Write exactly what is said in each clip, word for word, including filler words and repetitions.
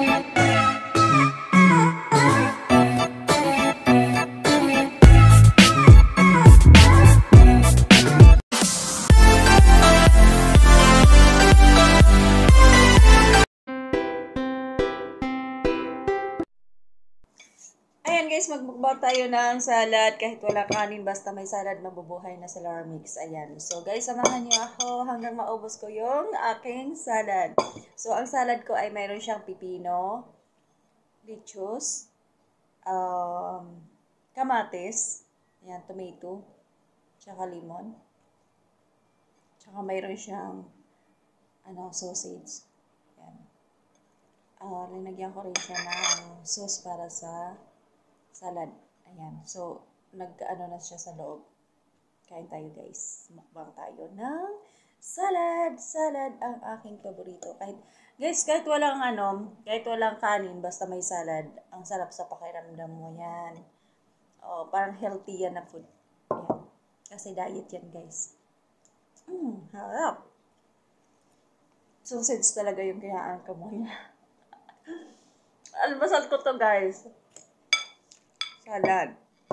Ayan guys, magmukbang tayo ng salad kahit wala kanin, basta may salad, mabubuhay na sa Larmix. Ayan. So guys, samahan niyo ako hanggang maubos ko yung aking salad. So ang salad ko ay mayroon siyang pipino, lettuce, um, kamatis, ayan, tomato, tsaka lemon. Tsaka mayroon siyang ano, sausage. Ayan. Uh, linagyan ko rin siya ng sauce para sa salad. Ayan. So, nag-ano na siya sa loob. Kain tayo guys. Mukbang tayo ng salad. Salad ang aking paborito. Kahit, guys, kahit walang ano, kahit walang kanin, basta may salad, ang sarap sa pakiramdam mo yan. Oh, parang healthy yan na food. Ayan. Kasi diet yan guys. Mmm, harap. Sausage talaga yung kinaangka mo niya. Almasal ko to guys. Salad.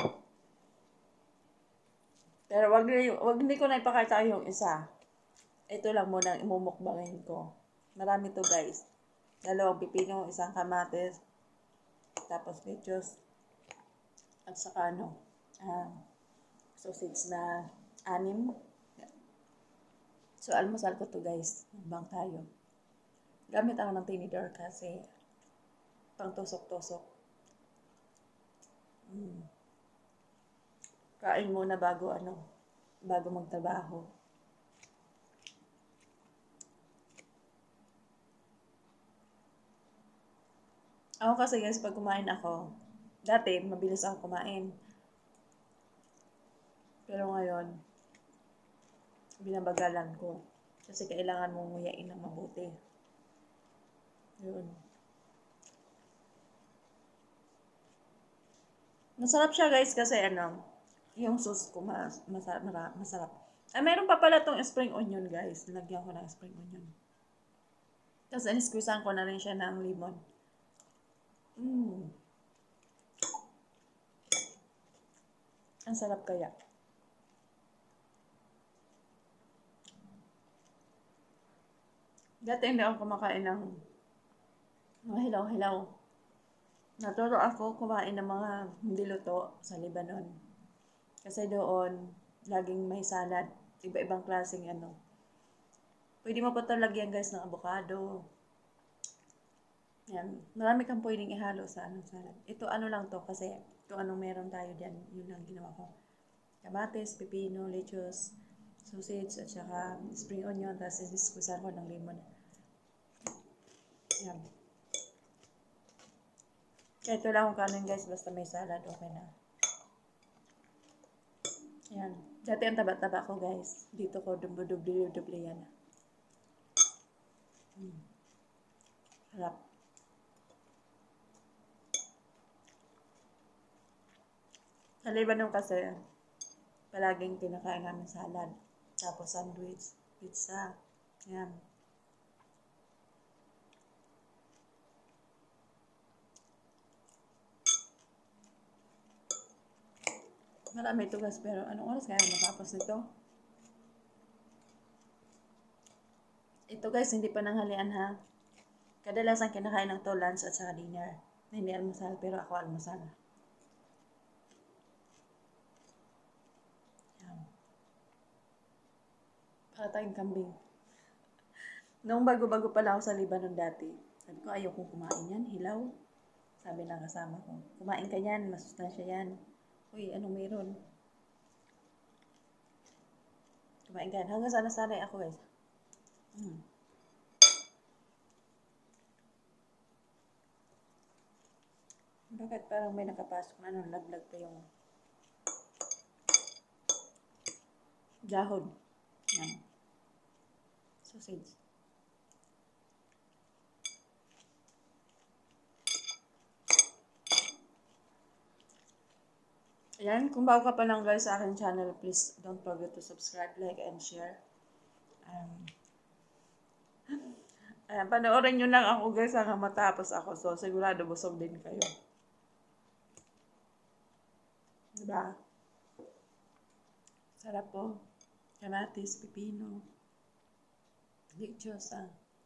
Pero wag, wag hindi ko na ipakita yung isa. Ito lang muna ang imumukbangin ko. Marami to guys. Dalawang pipino, isang kamatis, tapos lettuce, at saka ano, uh, sausage na anim. So, almusal ko to guys. Mukbang tayo. Gamit ako ng tinidor kasi pang tusok-tusok. Hmm. Kain muna bago ano, bago magtrabaho. Ako kasi guys, pag kumain ako, dati mabilis ako kumain. Pero ngayon, binabagalan ko. Kasi kailangan mong nguyain ng mabuti. Yun. Masarap siya guys kasi ano, yung sauce ko mas, masarap, masarap. Ay, meron pa pala tong spring onion guys. Nilagyan ko ng spring onion. Tapos inisqueezean ko na rin siya ng lemon. Mmm. Ang sarap kaya. Dati hindi ako kumakain ng mga hilaw-hilaw. Naturo ako kumain ng mga hindi luto sa Lebanon. Kasi doon, laging may salad. Iba-ibang klaseng ano. Pwede mo pa ito lagyan guys ng avocado. Yan. Marami kang pwedeng ihalo sa anong salad. Ito ano lang to kasi kung anong meron tayo dyan, yun lang ginawa ko. Kamatis, pipino, lettuce, sausage, at saka spring onion. Tapos isiskusan ko ng lemon. Yan. Kahit wala akong kanin guys, basta may salad, okay na. Yan. Dati ang taba-taba ko guys. Dito ko dublo-dublo-dublo yan. Hmm. Harap. Sa Lebanon kasi, palaging kinakain namin salad. Tapos sandwich, pizza. Yan. Marami ito guys, pero anong oras kaya matapos nito? Ito guys, hindi pa nanghalian ha. Kadalasan kinakain ng to lunch at saka dinner. Hindi almusal, pero ako almusal. Yan. Para tayong kambing. Noong bago-bago pala ako sa Lebanon dati, sabi ko ayaw kong kumain yan, hilaw. Sabi ng kasama ko, kumain ka yan, masustansya yan. Uy, anong meron? Kumain ka. Hanggang sana sanay ako guys. Hmm. Bakit parang may nakapasok na ano, laglag pa yung dahon. Yan. Sausage. Ayan, kung bago ka pa lang guys sa aking channel, please don't forget to subscribe, like, and share. Um, Ayan, panoorin nyo lang ako guys hanggang matapos ako. So, sigurado busog din kayo. Diba? Sarap po. Kamatis, pipino. Lechosa.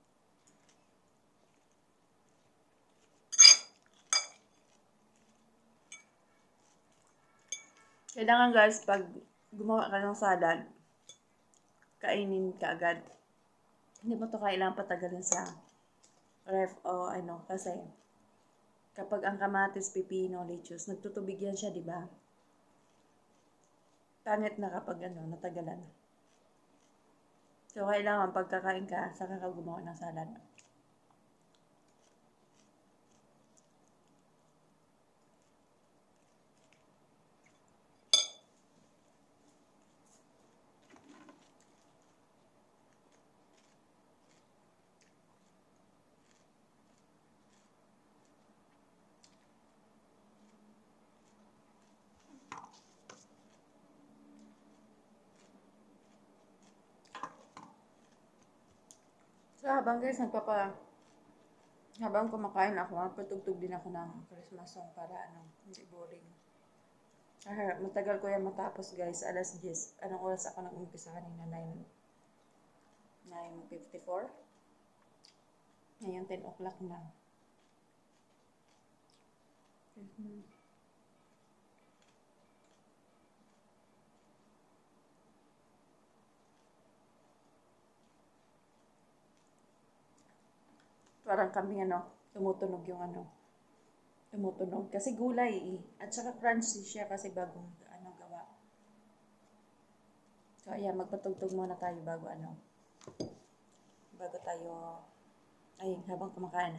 Kailangan guys, pag gumawa ka ng salad, kainin ka agad. Hindi mo to kailangan patagalin sa ref o ano. Kasi, kapag ang kamatis, pipino, lettuce, nagtutubig yan siya, di ba? Pangit na kapag ano, natagalan. So, kailangan pagkakain ka, saka ka gumawa ng salad. So, habang guys, nagpapa, habang kumakain ako, patugtog din ako ng Christmas song para ano, hindi boring. Ah, matagal ko yan matapos guys, alas diyes. Anong oras ako nag-umpisa kanina? nine fifty-four? Ngayon, ten o'clock na. Mm-hmm. Parang kami ano, tumutunog yung ano, tumutunog. Kasi gulay eh. At saka crunchy siya kasi bagong ano gawa. So ayan, magpatugtog muna tayo bago ano. Bago tayo, ayun, habang kumakain.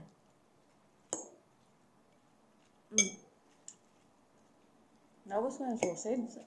Mm. Naubos ko yung sausage.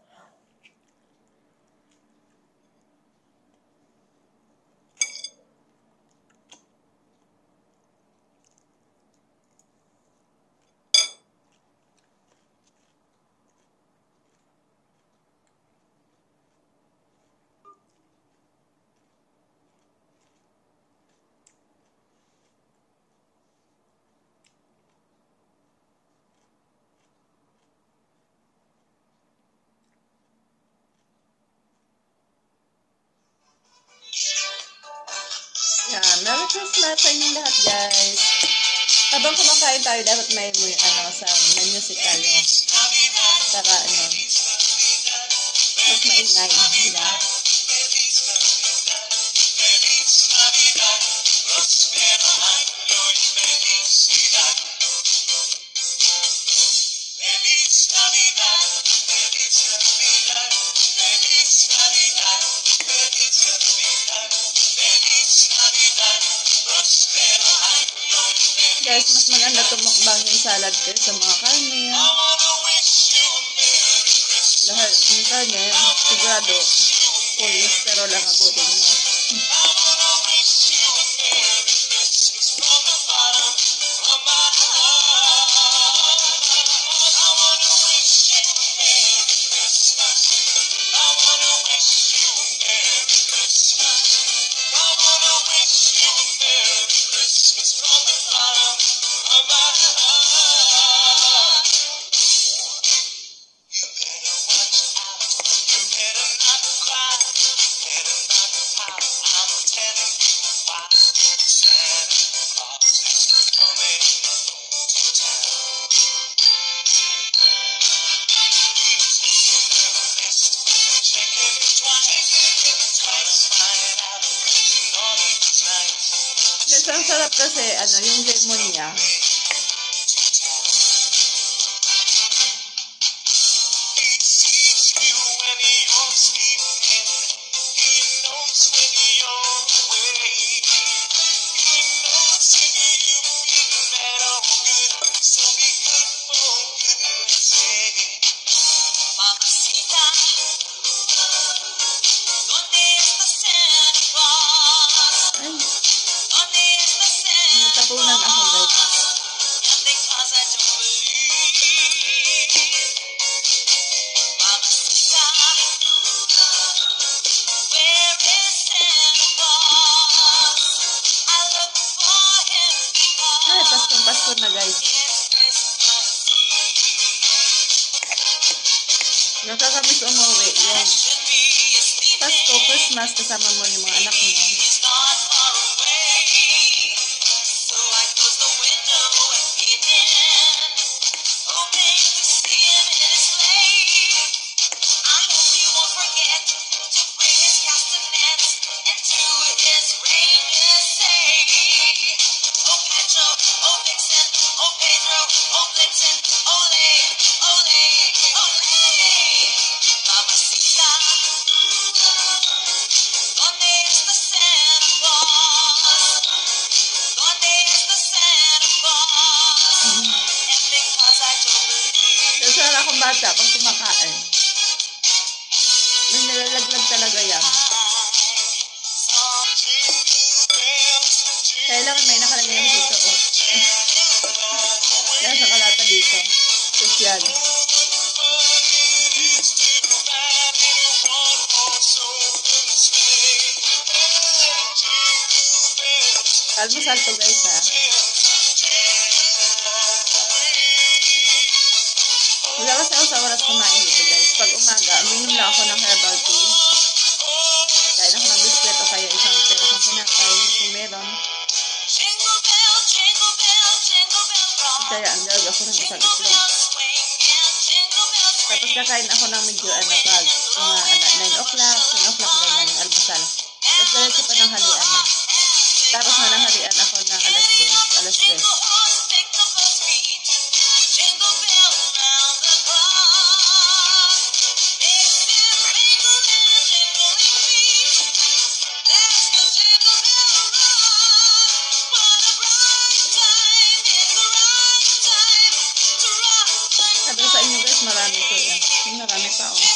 Yeah, Merry Christmas sa inyong lahat, guys. Habang kumakain tayo, dapat may, may ano, sa may music tayo. Saka, ano, mas maingay, di ba? Guys, mas maganda tumukbang yung salad kaysa mga karne. Lahat yung karne, sigurado, cholesterol ang abutin mo. Yes, ang sarap kasi, ano, yung lemon niya. Ay, natapunan ako guys. na guys. Nakakamiss umuwi yung Pasko, Christmas, kasama mo yung mga anak mo. Nasara akong bata pag kumakain. May nilalaglag talaga yan. Kailangan may nakalagay ako dito. Oh. Yan sa kalata dito. Sosyal. Almusal to guys ha. Wala kasi ako sa oras kumain dito guys. Pag umaga, uminom lang ako ng herbal tea. Kain ako ng biscuit o kaya isang perosong kinakay kung meron. Kaya andalog ako ng isang itlog. Tapos kakain ako ng medyo ano pag mga nine o'clock, ten o'clock ganyan yung almusal. Tapos diretso pa ng halian na. Tapos mananghalian ako ng alas dos, alas tres. Sabi ko sa inyo guys, marami ko yan. Marami pa oh.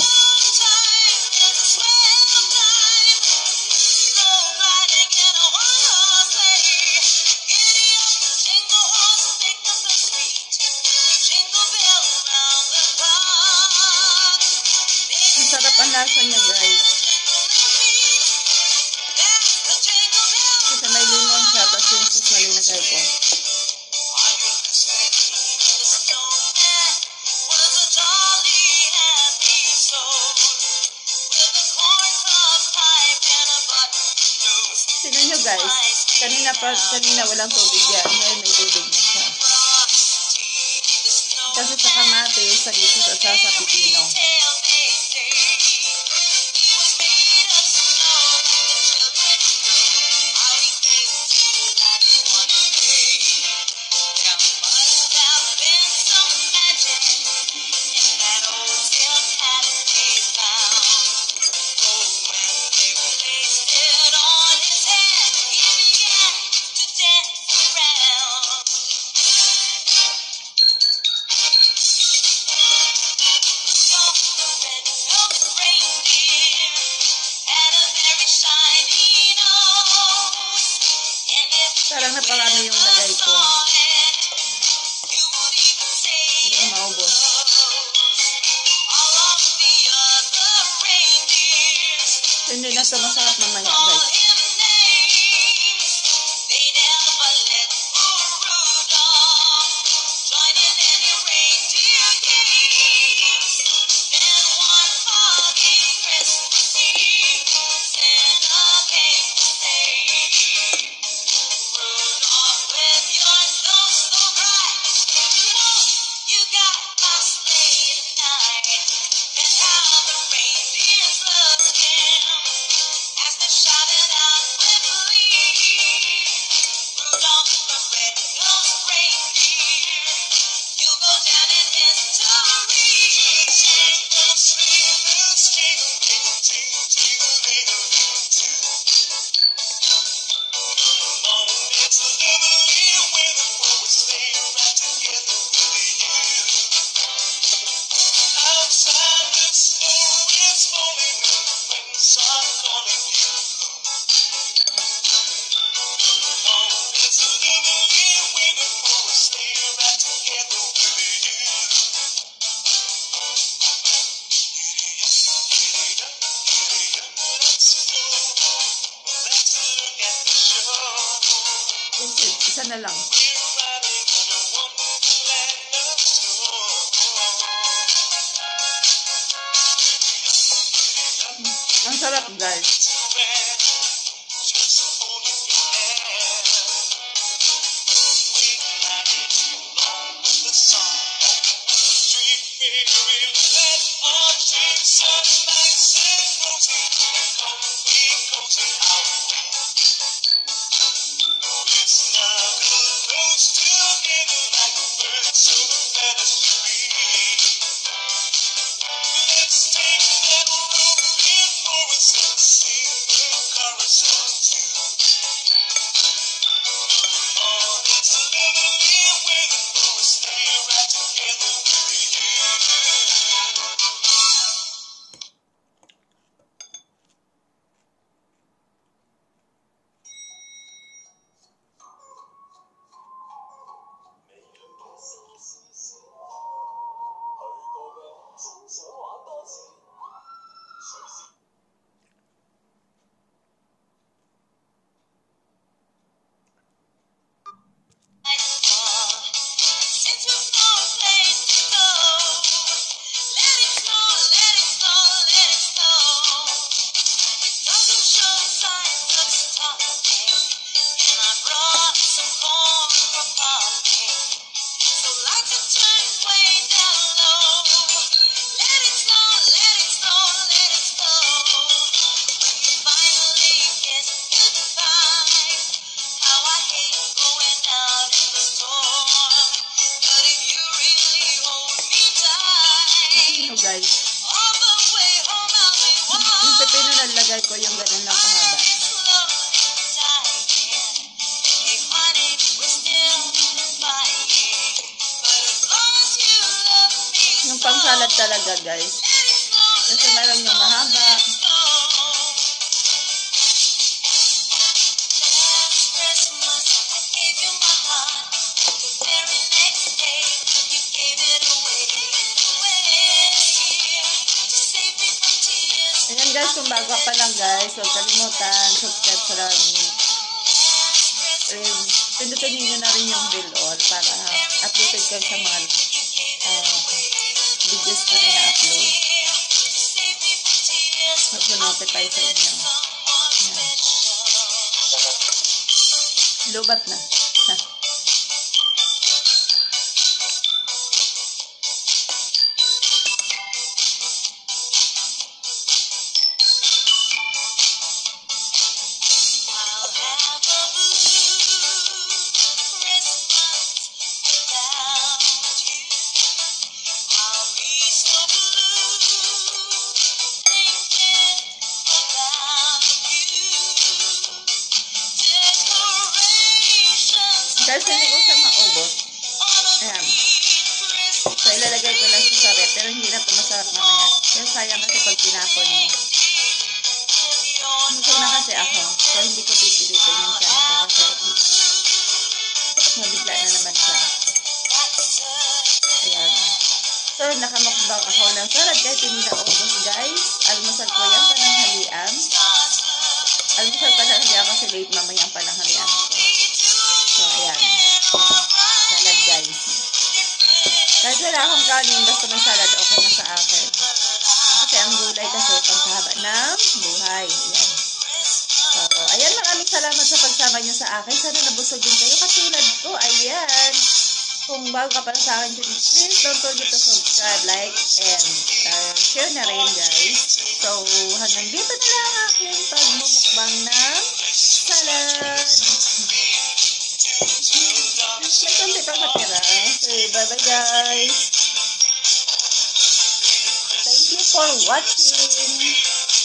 Masarap ang lasa niya guys. Kasi may limon siya, tapos yung sauce na linagay ko. Tingnan nyo guys, kanina pa, kanina walang tubig yan, ngayon may tubig na siya. Kasi sa kamatis, sa dito sa, sa, sa pipino. Parang naparami yung lagay ko. Hindi ko maubos. Hindi na ito masarap mamaya guys. Isa na lang. sarap guys. Guys, yung pepino nalagay ko yung ganun lang kahaba. Yung pang salad talaga guys, kasi meron yung mahaba. Ayan guys, kung bago pa lang guys, huwag kalimutan, subscribe sa Ramix. Um, pindutin nyo na rin yung bell all para updated kayo sa mga uh, videos ko na na-upload. Mag-notify sa inyo. Ayan. Lubat na. Ha. Guys, hindi ko siya maubos. Ayan. So, ilalagay ko lang siya sa rep. Pero hindi na ito masarap mamaya. Kaya sayang kasi pag tinapon mo. Gusto na kasi ako. So, hindi ko pipilitin yung siya ko kasi mabigla na naman siya. Ayan. So, nakamukbang ako ng salad kahit hindi na ubos, guys. Almusal ko yan, pananghalian. Almusal pananghalian kasi late mamaya ang pananghalian ko. So, ayan. Salad, guys. Kahit wala akong kanin, basta may salad, okay na sa akin. Kasi ang gulay kasi, pagkahaba ng buhay. Ayan. So, ayan, maraming salamat sa pagsama nyo sa akin. Sana nabusog din kayo katulad ko. Ayan. Kung bago ka pa sa akin, please don't forget to subscribe, like, and uh, share na rin, guys. So, hanggang dito na lang ang aking pagmumukbang ng salad. May konti pa matira. Okay, bye-bye guys. Thank you for watching.